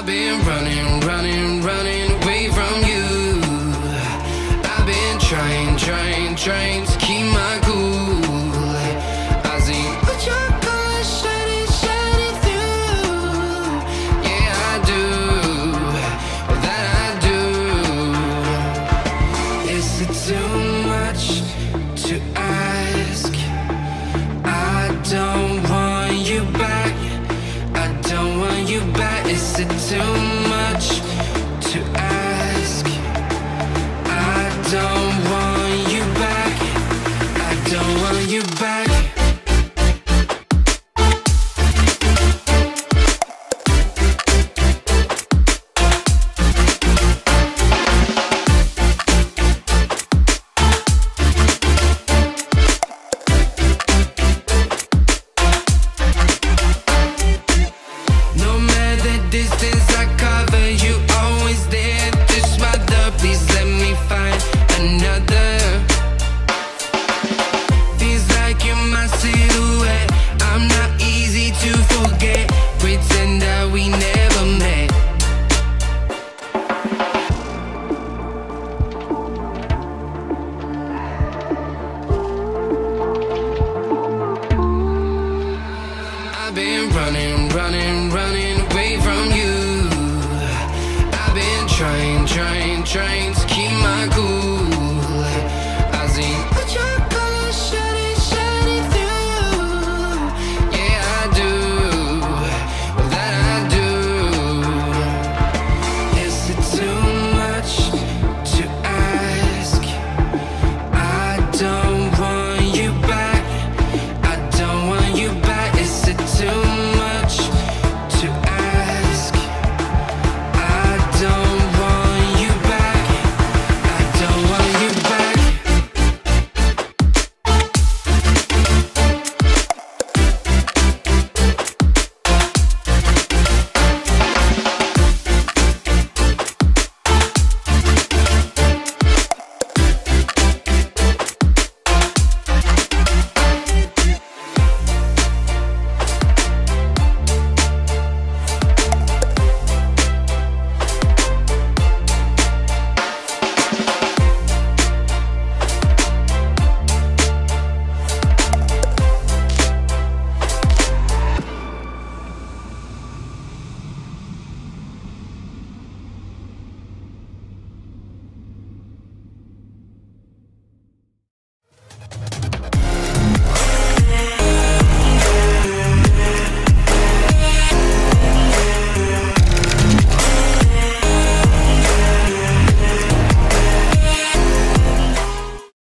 I've been running, running, running away from you. I've been trying, trying, trying to keep my cool. I see what your colors shining, shining through. Yeah, I do, that I do. Is it too much to ask? I don't want you back. I don't want you back. Is it too much to ask? I don't want you back. I don't want you back. No matter distance I cover, you always there. Just mother, please let me find another. Feels like you're my silhouette. I'm not easy to forget. Pretend that we never met. I've been running, running, running away from you. I've been trying, trying, trying to